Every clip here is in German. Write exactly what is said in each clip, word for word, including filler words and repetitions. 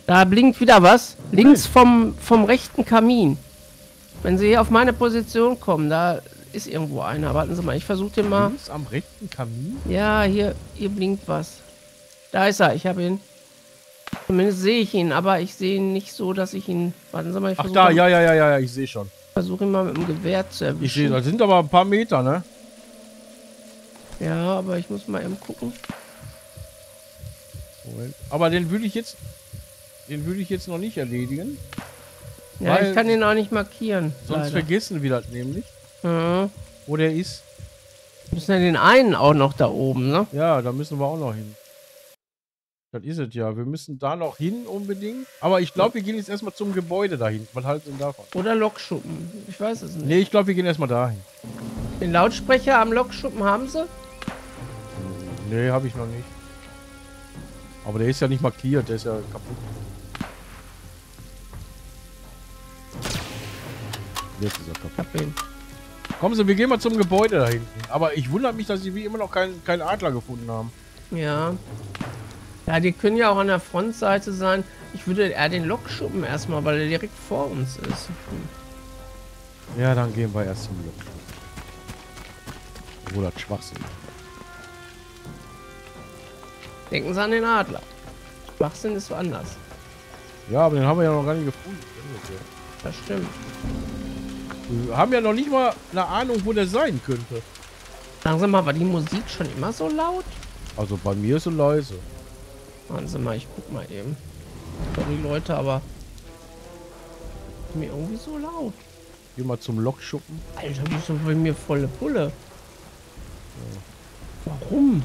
Da blinkt wieder was. Links vom, vom rechten Kamin. Wenn Sie hier auf meine Position kommen, da ist irgendwo einer. Warten Sie mal, ich versuche den mal. Links am rechten Kamin? Ja, hier, hier blinkt was. Da ist er, ich habe ihn. Zumindest sehe ich ihn, aber ich sehe ihn nicht so, dass ich ihn... Warten Sie mal, ich Ach versuche... da, ja, ja, ja, ja, ja, ich sehe schon. Versuche ihn mal mit dem Gewehr zu erwischen. Ich sehe, das sind aber ein paar Meter, ne? Ja, aber ich muss mal eben gucken. Moment. Aber den würde ich jetzt... Den würde ich jetzt noch nicht erledigen. Ja, weil ich kann ihn auch nicht markieren. Sonst leider. vergessen wir das nämlich. Mhm. Wo der ist. Wir müssen ja den einen auch noch da oben, ne? Ja, da müssen wir auch noch hin. Das ist es ja. Wir müssen da noch hin unbedingt. Aber ich glaube, wir gehen jetzt erstmal zum Gebäude dahin. Was halten Sie davon? Oder Lokschuppen. Ich weiß es nicht. Nee, ich glaube, wir gehen erstmal dahin. Den Lautsprecher am Lokschuppen haben Sie? Nee, habe ich noch nicht. Aber der ist ja nicht markiert. Der ist ja kaputt. Jetzt ist er kaputt. Hab ihn. Kommen Sie, wir gehen mal zum Gebäude da hinten. Aber ich wundere mich, dass Sie wie immer noch keinen keinen Adler gefunden haben. Ja. Ja, die können ja auch an der Frontseite sein. Ich würde eher den Lokschuppen erstmal, weil er direkt vor uns ist. Ja, dann gehen wir erst zum Lokschuppen. Obwohl das Schwachsinn. Denken Sie an den Adler. Schwachsinn ist woanders. Ja, aber den haben wir ja noch gar nicht gefunden. Das stimmt. Wir haben ja noch nicht mal eine Ahnung, wo der sein könnte. Sagen Sie mal, war die Musik schon immer so laut? Also bei mir ist so leise. Warten Sie mal, ich guck mal eben. Sorry Leute, aber mir irgendwie so laut. Geh mal zum Lokschuppen. Alter, das ist doch bei mir volle Pulle. Warum?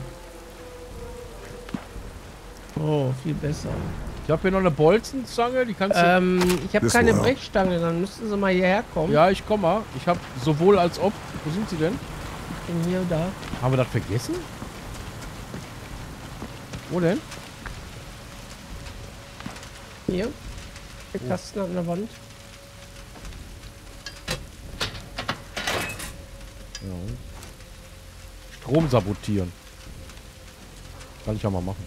Oh, viel besser. Ich habe hier noch eine Bolzenzange, die kannst du... Ähm, ich habe Das keine war- Brechstange, dann müssten Sie mal hierher kommen. Ja, ich komme mal. Ich habe sowohl als ob... Wo sind sie denn? Ich bin hier, da. Haben wir das vergessen? Wo denn? Hier. Der Kasten an der Wand. Ja. Strom sabotieren. Kann ich ja mal machen.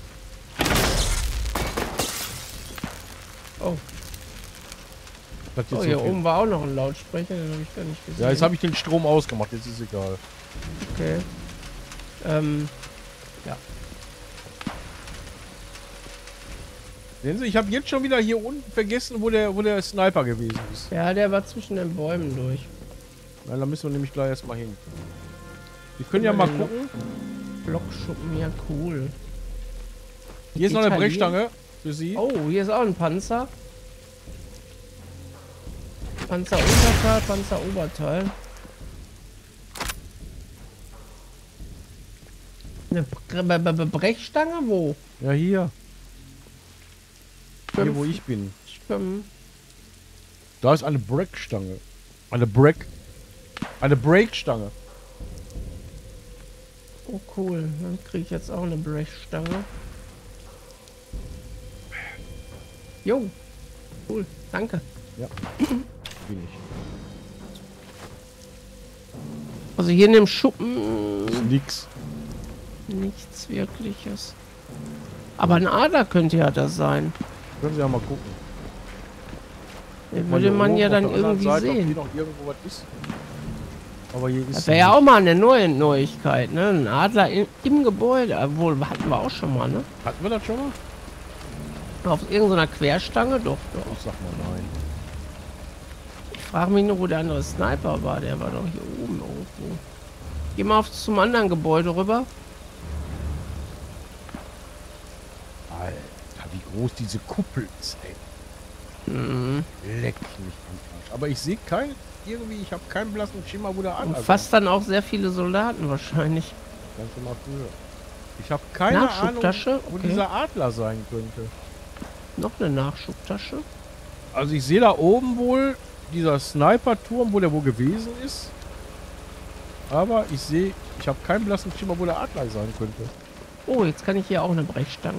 Oh, Das oh jetzt hier so viel. oben war auch noch ein Lautsprecher, den habe ich gar nicht gesehen. Ja, jetzt habe ich den Strom ausgemacht. Jetzt ist egal. Okay. Ähm, ja. Sehen Sie, ich habe jetzt schon wieder hier unten vergessen, wo der, wo der Sniper gewesen ist. Ja, der war zwischen den Bäumen durch. Na, da müssen wir nämlich gleich erstmal hin. Wir können ja mal gucken. Lokschuppen, ja cool. Hier ist noch eine Italien- Brechstange für Sie. Oh, hier ist auch ein Panzer. Panzer Unterteil, Panzer Oberteil. Eine Bre- Bre- Bre- Brechstange? Wo? Ja, hier. Hier, Fünf. wo ich bin. Schwimmen. Da ist eine Breakstange. Eine Break. Eine Breakstange. Oh cool, dann kriege ich jetzt auch eine Brechstange. Jo, cool, danke. Ja. Bin ich. Also hier in dem Schuppen Ist nix. nichts Wirkliches. Aber ein Adler könnte ja das sein. Können Sie ja mal gucken. Den Mal würde hier man oben ja auf dann der anderen irgendwie Seite, ob sehen. hier noch irgendwo was ist. Aber hier ist Das wäre ja auch mal eine neue Neuigkeit, ne? Ein Adler im, im Gebäude. Obwohl, hatten wir auch schon mal, ne? Hatten wir das schon mal? Auf irgendeiner Querstange? Doch, doch. Ich sag mal nein. Ich frage mich nur, wo der andere Sniper war. Der war doch hier oben irgendwo. Geh mal auf zum anderen Gebäude rüber. Alter, wie groß diese Kuppel ist, ey. Mhm. Leck mich am Arsch. Aber ich sehe kein, irgendwie, ich habe keinen blassen Schimmer, wo der Adler Und ist. fast dann auch sehr viele Soldaten wahrscheinlich. Ganz mal früher. Ich habe keine Ahnung, Nachschubtasche? wo Okay. dieser Adler sein könnte. Noch eine Nachschubtasche. Also ich sehe da oben wohl dieser Sniper-Turm, wo der wohl gewesen ist. Aber ich sehe, ich habe keinen blassen Schimmer, wo der Adler sein könnte. Oh, jetzt kann ich hier auch eine Brechstange.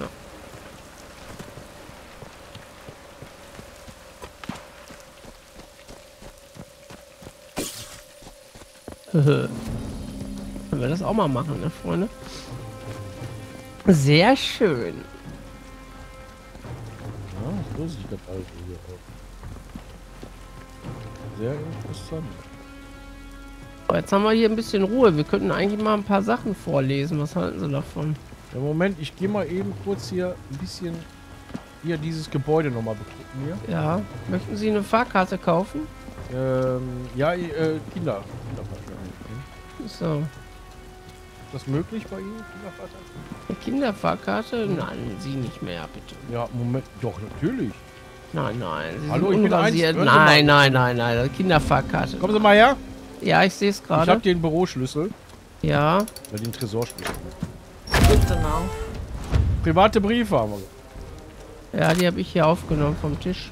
Können wir das auch mal machen, ne, Freunde? Sehr schön. Ja. So sieht das also hier aus. Sehr interessant. Jetzt haben wir hier ein bisschen Ruhe. Wir könnten eigentlich mal ein paar Sachen vorlesen. Was halten Sie davon? Ja, Moment, ich gehe mal eben kurz hier ein bisschen hier dieses Gebäude nochmal begucken hier. Ja. Möchten Sie eine Fahrkarte kaufen? Ähm, ja, äh, Kinder. Kinderfahrkarte. So. Ist das möglich bei Ihnen, Kinderfahrkarte? Eine Kinderfahrkarte? Nein, Sie nicht mehr, bitte. Ja, Moment, doch, natürlich. Nein, nein. Sie Hallo, sind ich bin unrasiert. eins, hören Sie Nein, mal. nein, nein, nein. Kinderfahrkarte. Kommen Sie mal her. Ja, ich sehe es Ich gerade. habe den Büroschlüssel. Ja. Oder den Tresorschlüssel. Genau. Private Briefe haben wir. Ja, die habe ich hier aufgenommen vom Tisch.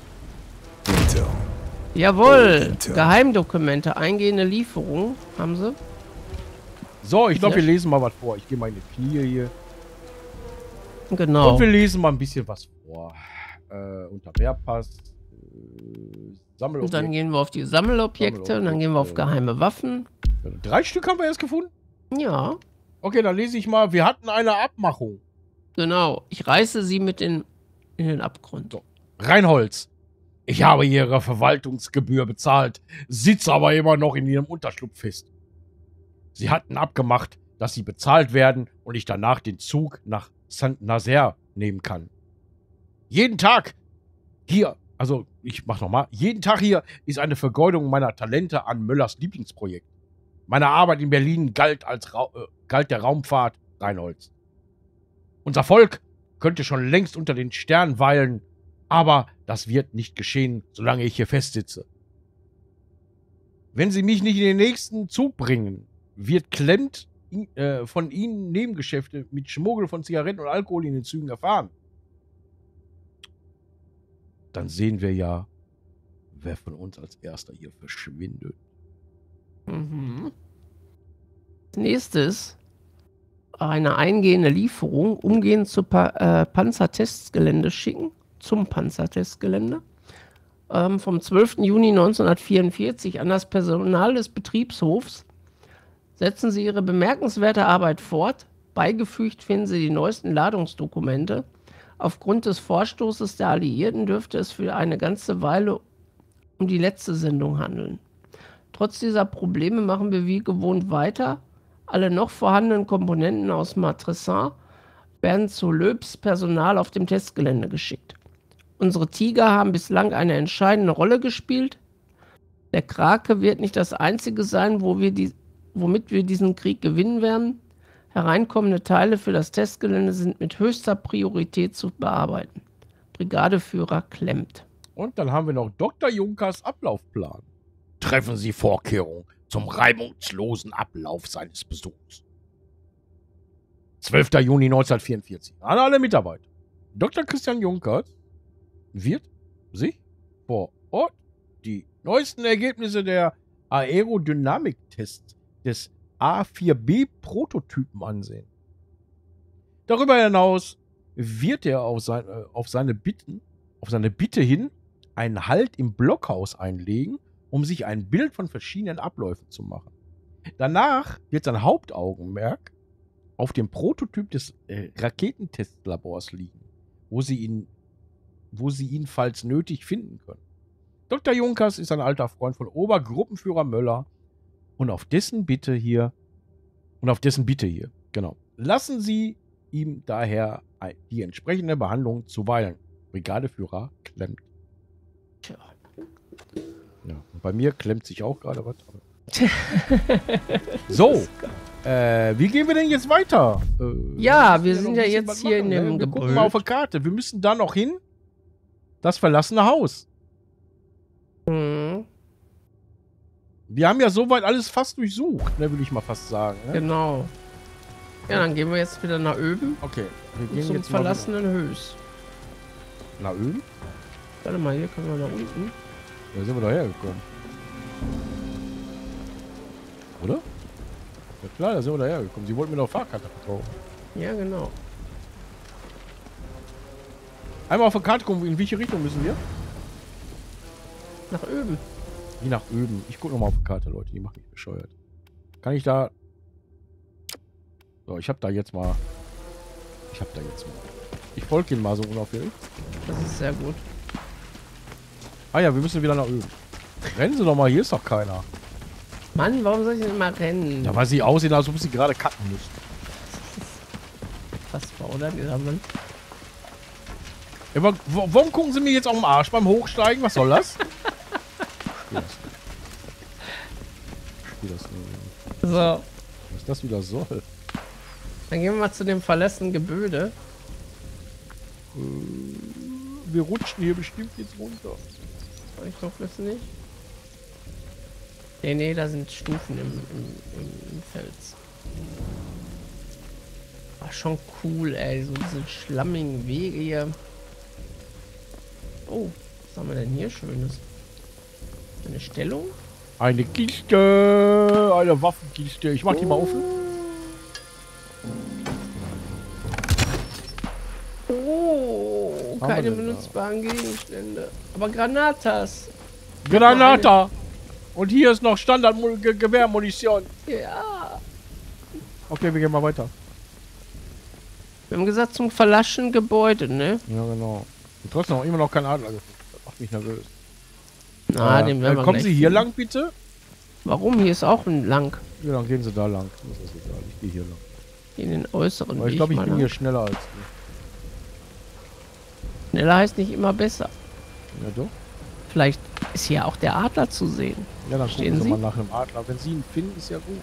Jawohl. Geheimdokumente. Eingehende Lieferung. Haben Sie? So, ich glaube, wir Sehr lesen mal was vor. Ich gehe mal in die Knie hier. Genau. Und wir lesen mal ein bisschen was vor. Äh, unter Wehrpass. Äh, Und dann gehen wir auf die Sammelobjekte und dann gehen wir auf geheime Waffen. Drei Stück haben wir erst gefunden? Ja, Okay, dann lese ich mal. Wir hatten eine Abmachung. genau. Ich reiße sie mit in, in den Abgrund. So. Reinholz. Ich habe Ihre Verwaltungsgebühr bezahlt, sitze aber immer noch in Ihrem Unterschlupf fest. Sie hatten abgemacht, dass Sie bezahlt werden und ich danach den Zug nach Saint-Nazaire nehmen kann. Jeden Tag hier, also ich mach nochmal, jeden Tag hier ist eine Vergeudung meiner Talente an Möllers Lieblingsprojekt. Meine Arbeit in Berlin galt als Ra äh, galt der Raumfahrt Reinholz. Unser Volk könnte schon längst unter den Sternen weilen, aber das wird nicht geschehen, solange ich hier festsitze. Wenn Sie mich nicht in den nächsten Zug bringen, wird Klemmt äh, von Ihnen Nebengeschäfte mit Schmuggel von Zigaretten und Alkohol in den Zügen erfahren. Dann sehen wir ja, wer von uns als erster hier verschwindet. Mhm. Als nächstes eine eingehende Lieferung umgehend zu pa äh, Panzertestgelände schicken. Zum Panzertestgelände. Ähm, vom zwölften Juni neunzehnhundertvierundvierzig an das Personal des Betriebshofs. Setzen Sie Ihre bemerkenswerte Arbeit fort. Beigefügt finden Sie die neuesten Ladungsdokumente. Aufgrund des Vorstoßes der Alliierten dürfte es für eine ganze Weile um die letzte Sendung handeln. Trotz dieser Probleme machen wir wie gewohnt weiter. Alle noch vorhandenen Komponenten aus Matressin werden zu Loebs Personal auf dem Testgelände geschickt. Unsere Tiger haben bislang eine entscheidende Rolle gespielt. Der Krake wird nicht das einzige sein, wo wir die, womit wir diesen Krieg gewinnen werden. Hereinkommende Teile für das Testgelände sind mit höchster Priorität zu bearbeiten. Brigadeführer Klemmt. Und dann haben wir noch Doktor Junkers Ablaufplan. Treffen Sie Vorkehrungen zum reibungslosen Ablauf seines Besuchs. zwölfter Juni neunzehnhundertvierundvierzig. An alle Mitarbeiter. Doktor Christian Junkers wird sich vor Ort die neuesten Ergebnisse der Aerodynamiktests des A vier B-Prototypen ansehen. Darüber hinaus wird er auf, sein, äh, auf, seine Bitten, auf seine Bitte hin einen Halt im Blockhaus einlegen, um sich ein Bild von verschiedenen Abläufen zu machen. Danach wird sein Hauptaugenmerk auf dem Prototyp des äh, Raketentestlabors liegen, wo sie ihn, wo sie ihn falls nötig finden können. Doktor Junkers ist ein alter Freund von Obergruppenführer Möller und auf dessen Bitte hier und auf dessen Bitte hier, genau. Lassen Sie ihm daher die entsprechende Behandlung zuweilen. Brigadeführer Klemmt. Tja. Ja, und bei mir klemmt sich auch gerade was. So, äh, wie gehen wir denn jetzt weiter? Äh, Ja, wir müssen sind noch ja ein bisschen jetzt was hier machen, in dem ne? Wir Gebäude. gucken mal auf der Karte. Wir müssen da noch hin. Das verlassene Haus. Mhm. Wir haben ja soweit alles fast durchsucht, ne, würde ich mal fast sagen. Ne? Genau. Ja, dann gehen wir jetzt wieder nach Öben. Okay, wir Und gehen zum jetzt mal verlassenen Höchst. nach Öl. Warte mal, hier können wir nach unten. Da sind wir doch hergekommen. Oder? Ja klar, da sind wir da hergekommen. Sie wollten mir doch Fahrkarte verkaufen. Ja, genau. Einmal auf der Karte gucken, in welche Richtung müssen wir? Nach Öben. Wie nach Öben. Ich gucke nochmal auf die Karte, Leute. Die macht mich bescheuert. Kann ich da... So, ich hab da jetzt mal... Ich hab da jetzt mal... Ich folge Ihnen mal so unauffällig. Das ist sehr gut. Ah ja, wir müssen wieder nach Öl. Rennen Sie doch mal, hier ist doch keiner. Mann, warum soll ich denn immer rennen? Ja, weil Sie aussehen, als ob Sie gerade kacken müssen. Was war dieser Mann? Ja, aber w- warum gucken Sie mir jetzt auf den Arsch beim Hochsteigen? Was soll das? Ich spiel das nicht. So, Was das wieder soll. dann gehen wir mal zu dem verlassenen Gebäude. Wir rutschen hier bestimmt jetzt runter. Ich hoffe es nicht. Nee, nee, da sind Stufen im, im, im, im Fels. War schon cool, ey. So diese schlammigen Wege hier. Oh, was haben wir denn hier Schönes? Eine Stellung? Eine Kiste. Eine Waffenkiste. Ich mach die mal offen. Oh, Haben keine wir denn benutzbaren Gegenstände. Aber Granatas. Granata. Und hier ist noch Standard-Gewehrmunition. Ja. Okay, wir gehen mal weiter. Wir haben gesagt zum verlassenen Gebäude, ne? Ja, genau. Und trotzdem auch immer noch kein Adler gefunden. Das macht mich nervös. Na, Äh, den werden äh, wir kommen gleich Sie hier finden. lang, bitte? Warum? Hier ist auch ein lang. Ja, dann gehen Sie da lang. Das ist egal. Ich gehe hier lang. In den äußeren Aber ich Weg glaube, ich mal bin lang. hier schneller als du. Schneller heißt nicht immer besser. Ja, doch. Vielleicht ist hier auch der Adler zu sehen. Ja, dann Stehen gucken Sie Sie? mal nach einem Adler. Wenn Sie ihn finden, ist ja gut.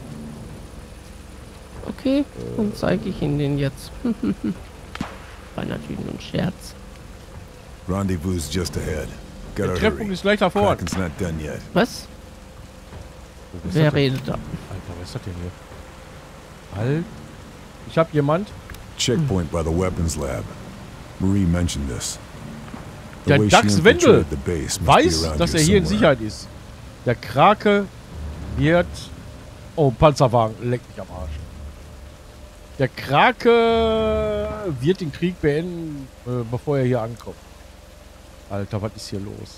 Okay, Äh. dann zeige ich Ihnen den jetzt. War natürlich nur ein Scherz. Rendezvous just ahead. Der Gotta Treffpunkt hurry. ist gleich da vorne. Kraken's not done yet. Was? Was ist Wer das denn? redet da? Alter, was ist das denn hier? Halt. Ich hab jemand. Checkpoint by the weapons lab. Marie mentioned this. The Der way she Dax Wendel infiltrated the base must be weiß, around dass er here hier in somewhere. Sicherheit ist. Der Krake wird... Oh, Panzerwagen. Leck mich am Arsch. Der Krake wird den Krieg beenden, äh, bevor er hier ankommt. Alter, was ist hier los?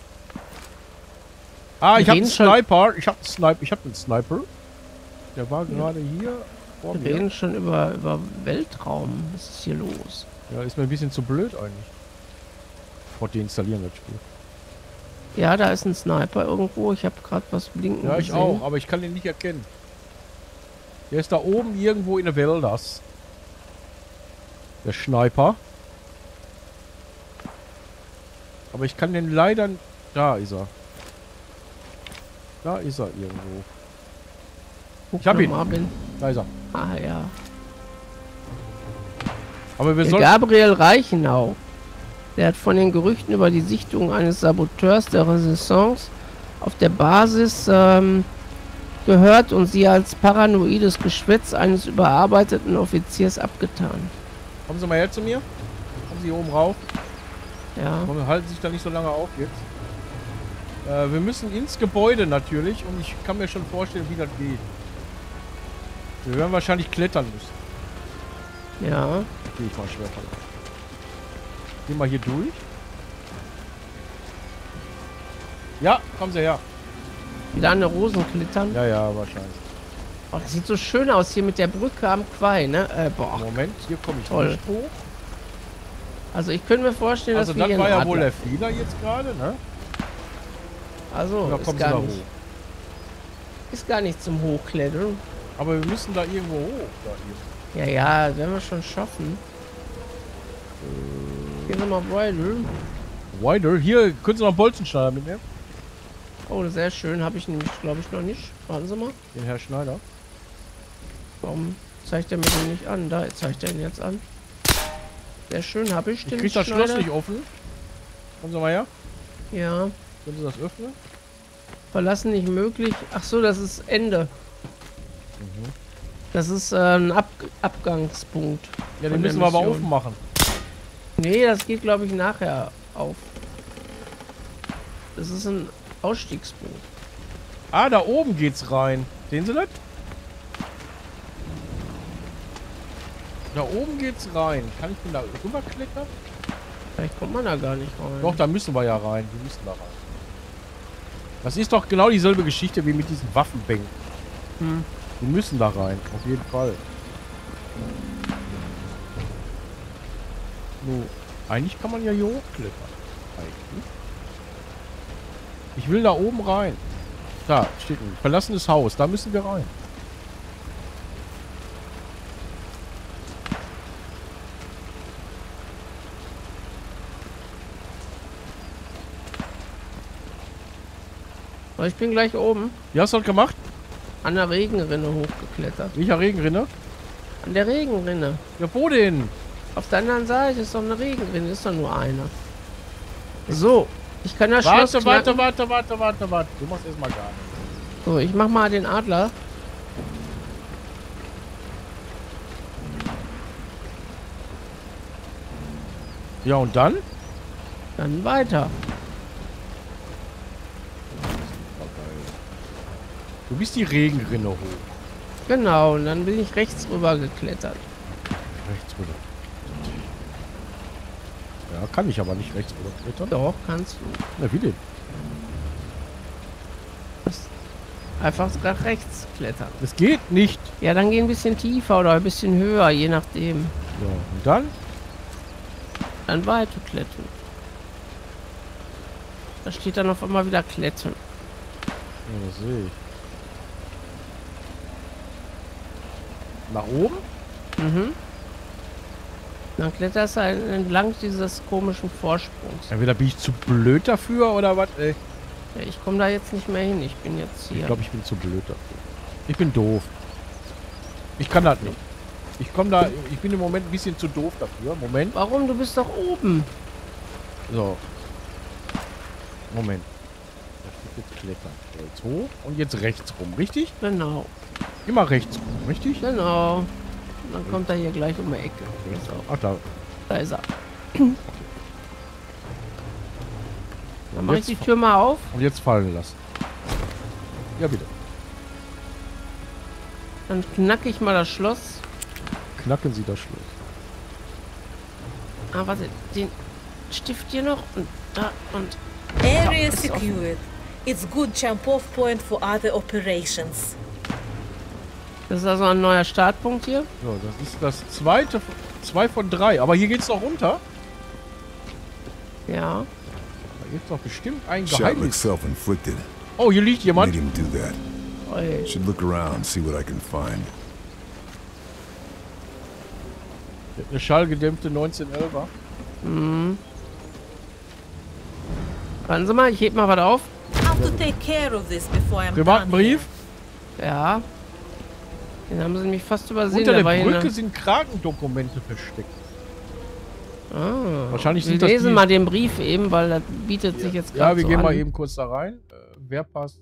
Ah, Wir ich habe einen reden schon- Sniper. Ich habe einen Sniper. Ich habe einen Sniper. Der war gerade hier vor Wir mir. reden schon über, über Weltraum. Was ist hier los? Ja, ist mir ein bisschen zu blöd eigentlich. Ich wollte deinstallieren, das Spiel. Ja, da ist ein Sniper irgendwo. Ich habe gerade was blinken Ja, ich gesehen. auch, aber ich kann den nicht erkennen. Der ist da oben irgendwo in der Wälders. Der Sniper. Aber ich kann den leider... Da ist er. Da ist er irgendwo. Guck Ich hab noch ihn. mal, bin. Da ist er. Ah ja. Aber wir Der sollen... Gabriel Reichenau. Der hat von den Gerüchten über die Sichtung eines Saboteurs der Renaissance auf der Basis ähm, gehört und sie als paranoides Geschwätz eines überarbeiteten Offiziers abgetan. Kommen Sie mal her zu mir. Kommen Sie hier oben rauf. Ja. Kommen, halten Sie sich da nicht so lange auf jetzt. Äh, wir müssen ins Gebäude natürlich und ich kann mir schon vorstellen, wie das geht. Wir werden wahrscheinlich klettern müssen. Ja. Geh ich mal schwer von. Geh mal hier durch. Ja, kommen Sie her. Wieder an der Rosen klettern. Ja, ja, wahrscheinlich. Oh, das sieht so schön aus hier mit der Brücke am Quai, ne? Äh, boah. Moment, hier komme ich Toll. nicht hoch. Also ich könnte mir vorstellen, Also dass wir das hier war einen ja Adler- wohl der Fehler jetzt gerade, ne? Also, Da ist kommen Sie gar, da nicht, hoch. ist gar nicht zum Hochklettern. Aber wir müssen da irgendwo hoch. Da hier. Ja, ja, werden wir schon schaffen. Gehen wir mal weiter. Wider. Hier, können Sie noch einen Bolzenschneider mitnehmen? Oh, sehr schön. Habe ich nämlich, glaube ich, noch nicht. Warten Sie mal. Den Herr Schneider. Warum zeigt er mir den nicht an? Da zeigt er ihn jetzt an. Sehr schön, habe ich Ich den krieg das Schneider. Schloss nicht offen. Kommen Sie mal her. Ja, Können Sie das öffnen? verlassen nicht möglich. Ach so, das ist Ende. Das ist äh, ein Ab Abgangspunkt. Ja, von den der müssen wir aber Mission. aufmachen. Nee, das geht, glaube ich, nachher auf. Das ist ein Ausstiegspunkt. Ah, da oben geht's rein. Sehen Sie das? Da oben geht's rein. Kann ich denn da rüberklettern? Vielleicht kommt man da gar nicht rein. Doch, da müssen wir ja rein. Wir müssen da rein. Das ist doch genau dieselbe Geschichte wie mit diesen Waffenbänken. Hm. Wir müssen da rein. Auf jeden Fall. So. Eigentlich kann man ja hier hochklettern. Eigentlich. Ich will da oben rein. Da steht ein verlassenes Haus. Da müssen wir rein. Aber ich bin gleich oben. Wie hast du das gemacht? An der Regenrinne hochgeklettert. Welcher Regenrinne? An der Regenrinne. Ja, wo denn? Auf der anderen Seite ist doch eine Regenrinne. Ist doch nur eine. So. Ich kann das Warte, Schloss warte, knacken. warte, warte, warte, warte. Du machst erstmal gar nichts. So, ich mach mal den Adler. Ja, und dann? Dann weiter. Du bist die Regenrinne hoch. Genau, und dann bin ich rechts rüber geklettert. Rechts rüber. Ja, kann ich aber nicht rechts rüber klettern. Doch, kannst du. Na, wie denn? Einfach nach rechts klettern. Das geht nicht. Ja, dann geh ein bisschen tiefer oder ein bisschen höher, je nachdem. So, und dann? Dann weiter klettern. Da steht dann auf einmal wieder klettern. Ja, das sehe ich. Nach oben? Mhm. Dann kletterst du halt entlang dieses komischen Vorsprungs. Entweder bin ich zu blöd dafür oder was? Ey. Ja, ich komme da jetzt nicht mehr hin. Ich bin jetzt hier. Ich glaube, ich bin zu blöd dafür. Ich bin doof. Ich kann das nicht. Ich komme da, ich bin im Moment ein bisschen zu doof dafür. Moment. Warum? Du bist doch oben. So. Moment. Da steht jetzt klettern. So, jetzt hoch und jetzt rechts rum, richtig? Genau. Immer rechts rum, richtig? Genau. Und dann kommt er hier gleich um die Ecke. So, Ach, da. da ist er. Dann mache ich die Tür mal auf. Und jetzt fallen lassen. Ja, bitte. Dann knacke ich mal das Schloss. Knacken Sie das Schloss. Ah, warte. Den Stift hier noch. Und da und... Area ist offen. secured. It's good jump-off point for other operations. Das ist also ein neuer Startpunkt hier. So, das ist das zweite, zwei von drei. Aber hier geht's noch runter. Ja. Da gibt's doch bestimmt ein Shot Geheimnis. looks self-inflicted. Oh, hier liegt jemand. Made him do that. Oi. Should look around, see what I can find. Eine schallgedämpfte neunzehnhundertelfer. Mhm. Warten Sie mal, ich heb mal was auf. How to take care of this before I'm Privaten done here. Brief. Ja. Den haben sie nämlich fast übersehen. Unter der war hier Brücke eine- sind Krakendokumente versteckt. Ah. Wahrscheinlich Wir sind das lesen die- mal den Brief eben, weil das bietet sich jetzt gerade Ja, wir so gehen an. mal eben kurz da rein. Äh, wer passt?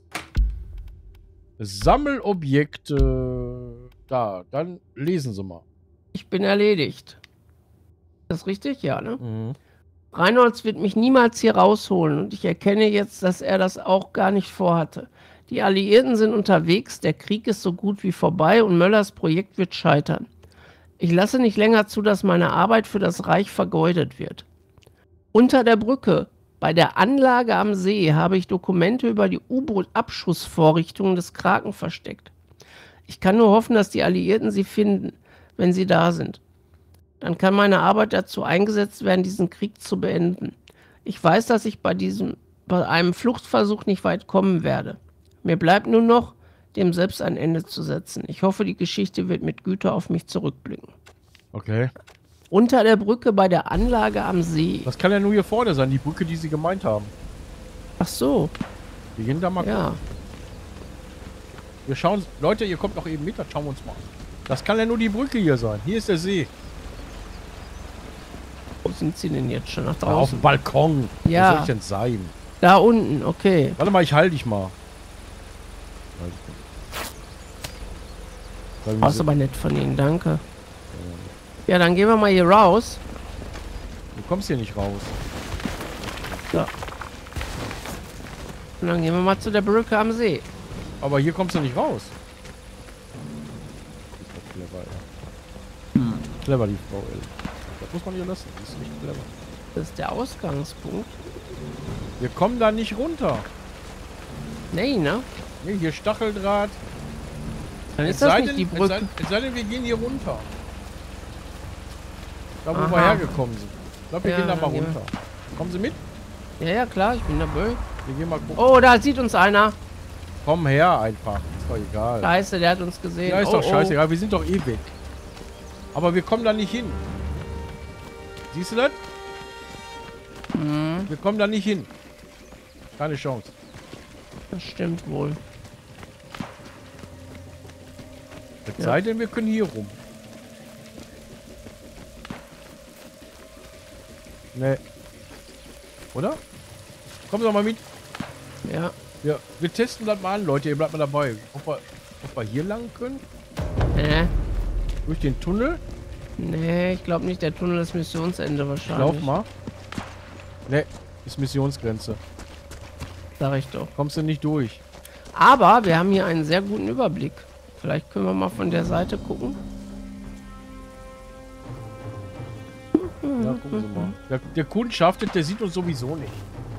Sammelobjekte. Da, dann lesen Sie mal. Ich bin erledigt. Ist das richtig? Ja, ne? Mhm. Reinholds wird mich niemals hier rausholen und ich erkenne jetzt, dass er das auch gar nicht vorhatte. Die Alliierten sind unterwegs, der Krieg ist so gut wie vorbei und Möllers Projekt wird scheitern. Ich lasse nicht länger zu, dass meine Arbeit für das Reich vergeudet wird. Unter der Brücke, bei der Anlage am See, habe ich Dokumente über die U-Boot-Abschussvorrichtungen des Kraken versteckt. Ich kann nur hoffen, dass die Alliierten sie finden, wenn sie da sind. Dann kann meine Arbeit dazu eingesetzt werden, diesen Krieg zu beenden. Ich weiß, dass ich bei diesem, bei einem Fluchtversuch nicht weit kommen werde. Mir bleibt nur noch, dem selbst ein Ende zu setzen. Ich hoffe, die Geschichte wird mit Güte auf mich zurückblicken. Okay. Unter der Brücke bei der Anlage am See. Das kann ja nur hier vorne sein, die Brücke, die Sie gemeint haben. Ach so, Wir gehen da mal ja. gucken. Wir schauen, Leute, ihr kommt noch eben mit, das schauen wir uns mal an. Das kann ja nur die Brücke hier sein. Hier ist der See. Wo sind sie denn jetzt schon? Nach Auf dem draußen? Balkon. Ja. Wo soll ich denn sein? Da unten, okay. Warte mal, ich halte dich mal. Halt dich mal. Das ist aber nett von Ihnen, danke. Ja, dann gehen wir mal hier raus. Du kommst hier nicht raus. So. Und dann gehen wir mal zu der Brücke am See. Aber hier kommst du nicht raus. Das ist doch clever, ja. Hm. Clever, die Frau, ey. Das muss man ihr lassen. Das ist nicht clever. Das ist der Ausgangspunkt. Wir kommen da nicht runter. Nee, ne? Nee, hier Stacheldraht. Dann Es ist das sei nicht denn- die Es sei, Brücke. es sei denn, wir gehen hier runter. Da, wo Aha. wir hergekommen sind. Ich glaube, wir Ja, gehen da mal dann gehen runter. Kommen Sie mit? Ja, ja, klar, ich bin dabei. Wir gehen mal gucken. Oh, da sieht uns einer. Komm her einfach. Ist doch egal. Scheiße, der hat uns gesehen. Ja, ist oh, doch scheiße. oh. Ja, wir sind doch eh weg. Aber wir kommen da nicht hin. Siehst du das? Hm, Wir kommen da nicht hin. Keine Chance. das stimmt wohl. Es Ja. sei denn, wir können hier rum. Nee. Oder? Kommen Sie doch mal mit. Ja. Ja, wir testen das mal an, Leute. Ihr bleibt mal dabei. Ob wir, ob wir hier lang können? Nee. Durch den Tunnel? Nee, ich glaube nicht. Der Tunnel ist Missionsende wahrscheinlich. Lauf mal. Nee, ist Missionsgrenze. Sag ich doch. Kommst du nicht durch. Aber wir haben hier einen sehr guten Überblick. Vielleicht können wir mal von der Seite gucken. Ja, gucken Sie mal. Der, der Kundschaftet, der sieht uns sowieso nicht.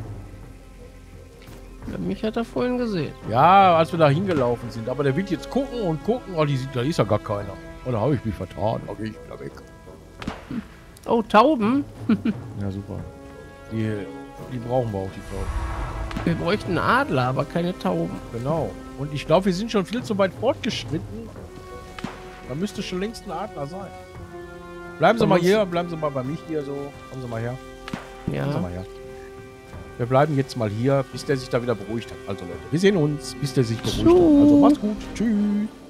Ja, mich hat er vorhin gesehen. Ja, als wir da hingelaufen sind. Aber der wird jetzt gucken und gucken. Oh, die sieht, da ist ja gar keiner. Oh, da habe ich mich vertan. Da gehe ich wieder weg. Oh, Tauben. Ja, super. Die, die brauchen wir auch, die Tauben. Wir bräuchten Adler, aber keine Tauben. Genau. Und ich glaube, wir sind schon viel zu weit fortgeschritten. Da müsste schon längst ein Adler sein. Bleiben Sie mal hier, bleiben Sie mal bei mich hier so. Kommen Sie mal her. Kommen Sie Ja. mal her. Wir bleiben jetzt mal hier, bis der sich da wieder beruhigt hat. Also Leute, wir sehen uns, bis der sich beruhigt hat. Also macht's gut. Tschüss.